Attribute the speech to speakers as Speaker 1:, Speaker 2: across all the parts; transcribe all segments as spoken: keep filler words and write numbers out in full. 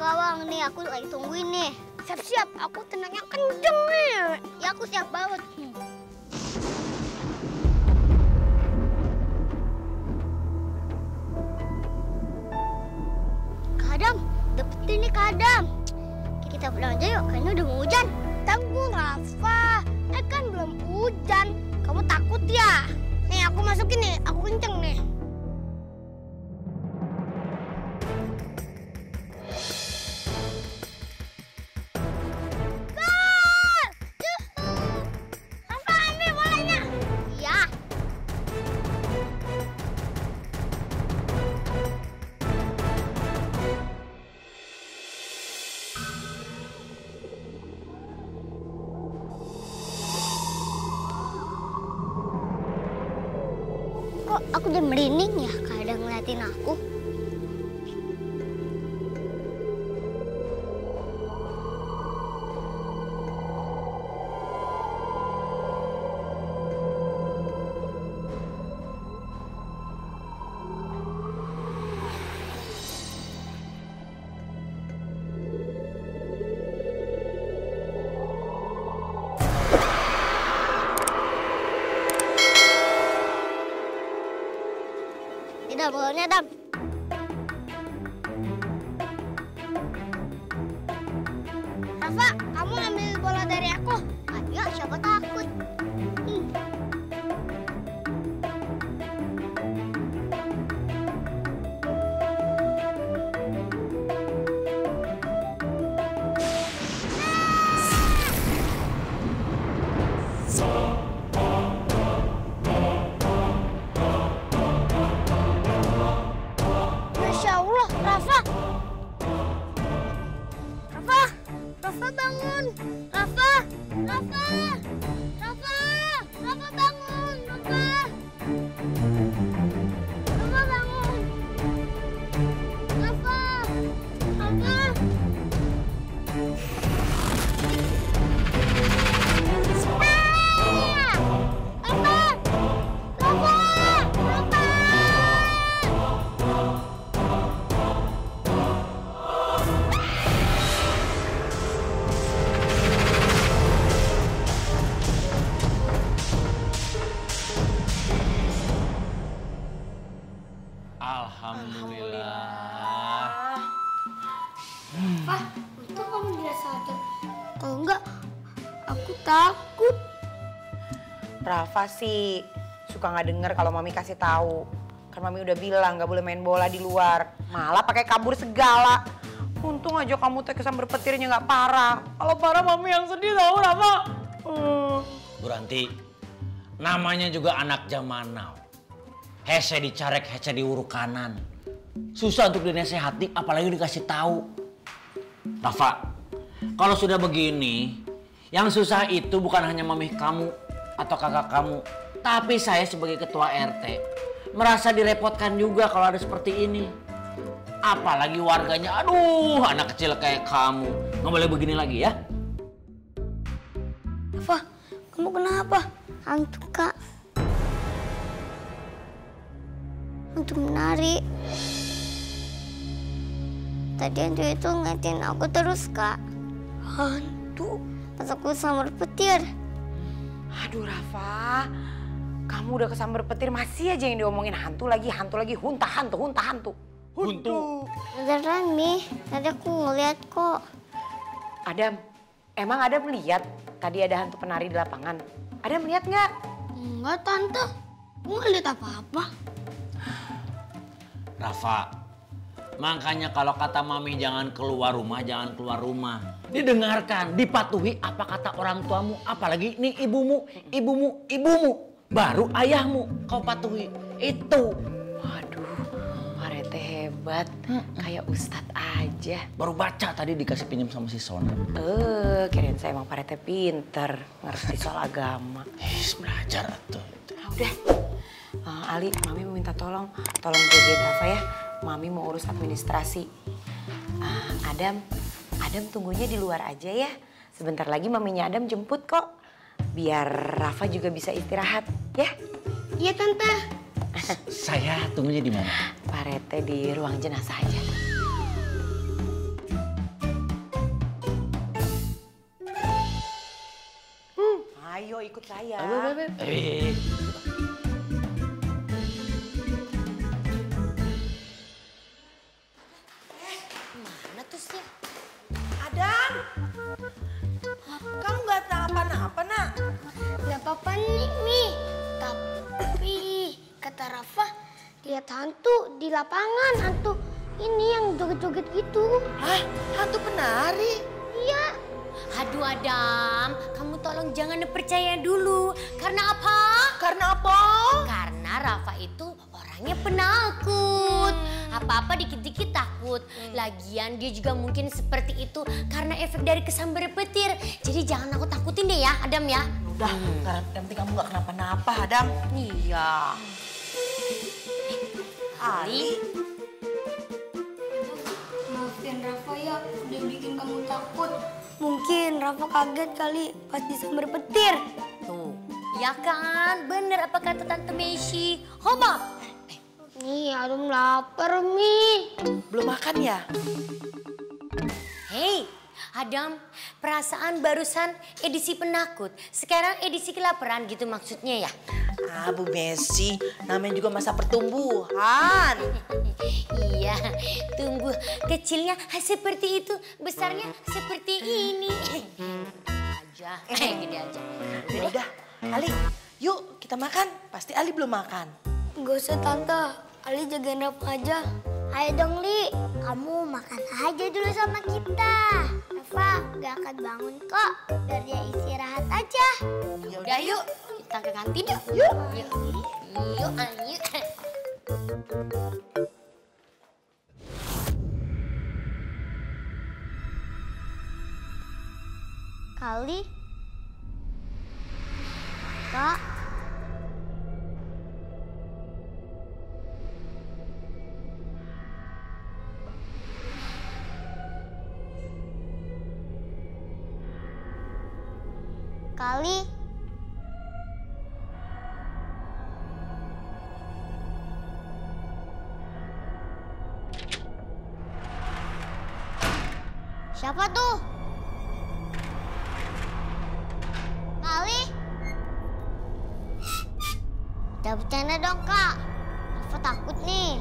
Speaker 1: Bawang nih, aku lagi tungguin nih. Siap-siap, aku tenagnya kenceng nih. Ya aku siap banget. Kak Adam, dapetin nih Kak Adam. Kita pulang aja yuk, kayaknya udah mau hujan. Tunggu Rafa, eh kan belum hujan. Kamu takut ya? Nih aku masukin nih, aku kenceng nih. Kok aku jadi merinding ya kadang ngeliatin aku? Tidak, bolanya Adam. Rafa, kamu ambil bola dari aku. Ayo, siapa takut? Hmm. Rafa! Rafa! Rafa bangun! Rafa! Rafa! Rafa! Rafa bangun! Rafa! Rafa bangun! Rafa! Rafa!
Speaker 2: Alhamdulillah.
Speaker 1: Pak, untung kamu tidak sadar. Kalau enggak, aku takut.
Speaker 3: Rafa sih suka nggak denger kalau mami kasih tahu. Kan mami udah bilang nggak boleh main bola di luar. Malah pakai kabur segala. Untung aja kamu teh kesambar petirnya nggak parah. Kalau parah mami yang sedih tahu Rafa. Hmm.
Speaker 2: Bu Ranti, namanya juga anak zaman now. Hese dicarek, hese diuruk kanan. Susah untuk dinasehati, apalagi dikasih tahu. Rafa, kalau sudah begini, yang susah itu bukan hanya mamih kamu atau kakak kamu, tapi saya sebagai ketua R T merasa direpotkan juga kalau ada seperti ini. Apalagi warganya, aduh, anak kecil kayak kamu, nggak boleh begini lagi ya.
Speaker 1: Rafa, kamu kenapa? Hantu Kak. Hantu menari. Tadi hantu itu ngeliatin aku terus, Kak. Hantu? Pas aku sambar petir.
Speaker 3: Aduh Rafa, kamu udah kesambar petir masih aja yang diomongin hantu lagi, hantu lagi, hunta hantu, hunta hantu.
Speaker 2: Hantu.
Speaker 1: Beneran nih, tadi aku ngeliat kok.
Speaker 3: Adam, emang Adam lihat tadi ada hantu penari di lapangan? Adam lihat nggak?
Speaker 1: Enggak, Tante. Aku nggak lihat apa-apa.
Speaker 2: Rafa, makanya kalau kata mami jangan keluar rumah, jangan keluar rumah. Didengarkan, dipatuhi apa kata orang tuamu, apalagi ini ibumu, ibumu, ibumu, baru ayahmu kau patuhi. Itu.
Speaker 3: Waduh, Pak Rete hebat, kayak Ustadz aja.
Speaker 2: Baru baca tadi dikasih pinjam sama si Sona.
Speaker 3: Eh, kirain saya emang Pak Rete pinter, ngerti soal agama.
Speaker 2: His, belajar tuh.
Speaker 3: Nah, udah. Uh, Ali, Mami mau minta tolong, tolong jagain Rafa ya. Mami mau urus administrasi. Uh, Adam, Adam tunggunya di luar aja ya. Sebentar lagi maminya Adam jemput kok. Biar Rafa juga bisa istirahat, ya?
Speaker 1: Iya, Tante.
Speaker 2: Saya tunggunya di mana?
Speaker 3: Pak Rete di ruang jenazah aja. Ayo ikut saya.
Speaker 2: Ayo, ayo, ayo. Eh.
Speaker 1: Mana tuh sih?
Speaker 3: Adam, kamu nggak kenapa-napa nak?
Speaker 1: Gak apa-apa nih, Mi. Tapi kata Rafa, lihat hantu di lapangan, hantu ini yang joget-joget gitu.
Speaker 3: Hah? Hantu penari?
Speaker 1: Iya.
Speaker 4: Aduh Adam, kamu tolong jangan percaya dulu. Karena apa?
Speaker 3: Karena apa?
Speaker 4: Karena Rafa itu orangnya penakut. Apa-apa dikit-dikit takut. Lagian dia juga mungkin seperti itu karena efek dari kesambar petir. Jadi jangan aku takutin deh ya, Adam ya.
Speaker 3: Udah, karena yang penting kamu nggak kenapa-napa, Adam.
Speaker 4: Iya.
Speaker 3: Ali.
Speaker 1: Maafin Rafa ya, udah bikin kamu takut. Mungkin Rafa kaget kali pas disambar petir.
Speaker 4: Tuh, ya kan? Bener apa kata Tante Messi. Hoba.
Speaker 1: Nih, Adam lapar, Mi.
Speaker 3: Belum makan ya?
Speaker 4: Hei, Adam, perasaan barusan edisi penakut. Sekarang edisi kelaparan gitu maksudnya ya?
Speaker 3: Ah, Bu Messi, namanya juga masa pertumbuhan.
Speaker 4: Iya, tumbuh kecilnya seperti itu, besarnya seperti ini. Aja, eh gini aja.
Speaker 3: Ya udah, Ali, yuk kita makan. Pasti Ali belum makan.
Speaker 1: Gak usah, Tante. Ali jagain Rafa aja. Ayo dong, Li. Kamu makan aja dulu sama kita. Rafa gak akan bangun kok. Biar dia istirahat aja.
Speaker 4: Ya udah yuk, kita ke kantin yuk. Yuk. Yuk, yuk, ayo.
Speaker 1: Kali. Kak. Kali. Siapa tuh? Kali. Udah bercanda dong, Kak. Rafa takut nih.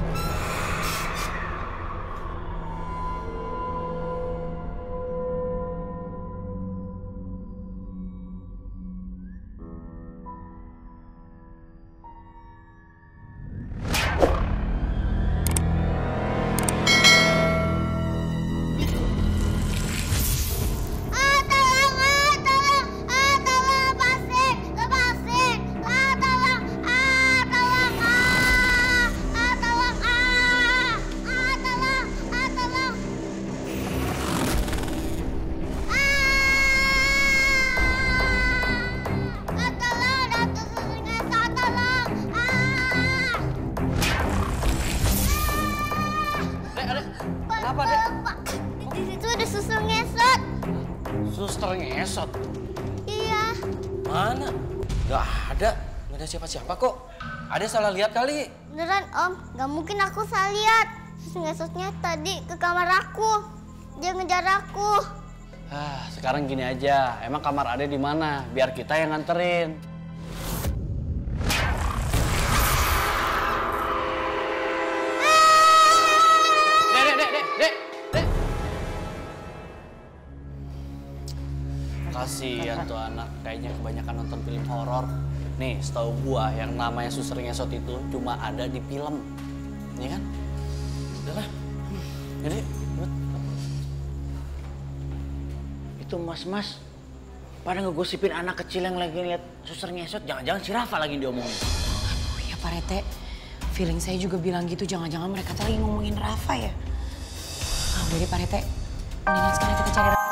Speaker 2: Kenapa, Dek?
Speaker 1: Di situ ada suster ngesot.
Speaker 2: Suster ngesot?
Speaker 1: Iya.
Speaker 5: Mana? Gak ada. Gak ada siapa-siapa kok. Ada salah lihat kali.
Speaker 1: Beneran, Om. Gak mungkin aku salah lihat. Suster ngesotnya tadi ke kamar aku. Dia ngejar aku.
Speaker 6: Ah, sekarang gini aja. Emang kamar Ade di mana? Biar kita yang nganterin. Dek, dek, dek, dek, dek, dek. Kasihan tuh anak. Kayaknya kebanyakan nonton film horor. Nih, setahu gua yang namanya suster ngesot itu cuma ada di film. Iya kan? Udahlah. Jadi,
Speaker 2: Itu mas-mas pada ngegosipin anak kecil yang lagi lihat suster ngesot. Jangan-jangan si Rafa lagi yang diomongin.
Speaker 3: Aduh ya Pak Rete, feeling saya juga bilang gitu. Jangan-jangan mereka tuh lagi ngomongin Rafa ya. Ah, udah deh Pak Rete, mendingan sekarang kita cari Rafa.